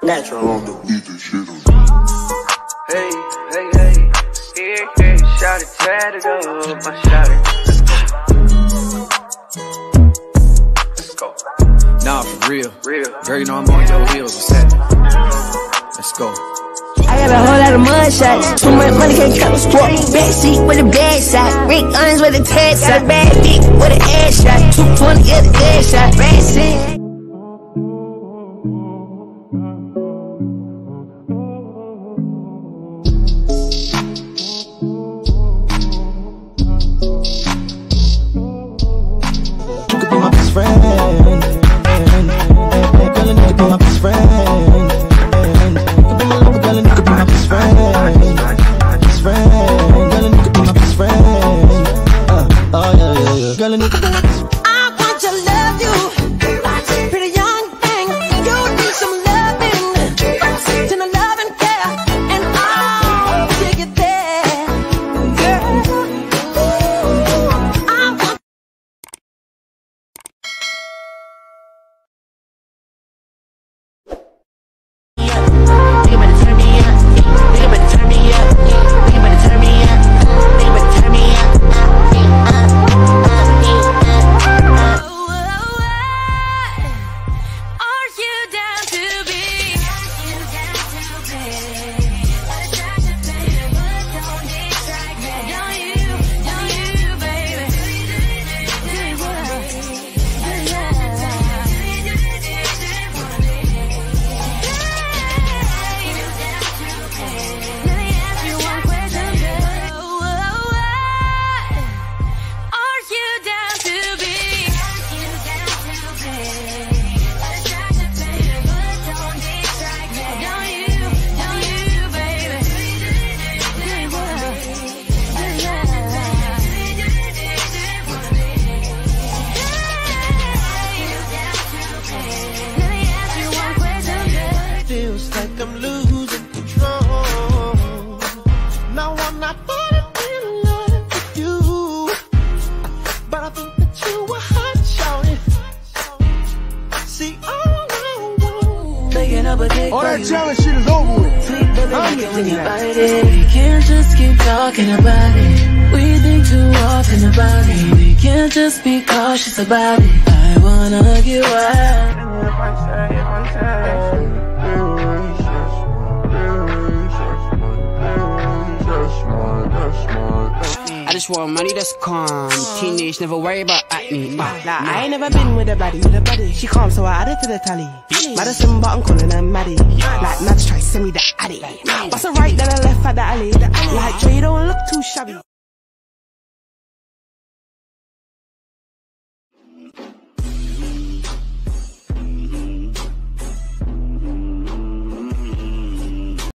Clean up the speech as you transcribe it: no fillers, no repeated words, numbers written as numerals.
Natural on the beat, this shit on. Hey, hey, hey, yeah, hey, shout it, tatted up, my shout it. Let's go. Nah, for real. Girl, you know I'm on your heels. What's happening? Let's go. I got a whole lot of mud shots. Too much money can't cut the sport. Backseat with a bad shot. Rick Owens with a tag shot. Bad dick with an ass shot. 220 at the gas shot. Racing. You could be my best friend. Girl, and you could be my best friend. You could be my lover, girl, and you could be my best friend. Best friend, girl, and you could be my best friend. Oh yeah. Girl, and you could be my best friend. I want to love you. Pretty young thing. You need some loving. Then a love and care. And I'll take it there. Girl. I want I'm losing control. No, I'm not falling in love with you, but I think that you were hot, shorty. See, all I want, making up a cake. All that challenge shit is over with. I'm getting that. We can't just keep talking about it. We think too often about it. We can't just be cautious about it. I wanna get wild. I just want money that's calm. Teenage, never worry about acne. Nah, I ain't never been with a baddie. She calm, so I added to the tally. Madison, but I'm calling her Maddie. Like Mads try send me the addy. What's a right, then I left at the alley. Like Dre, don't look too shabby.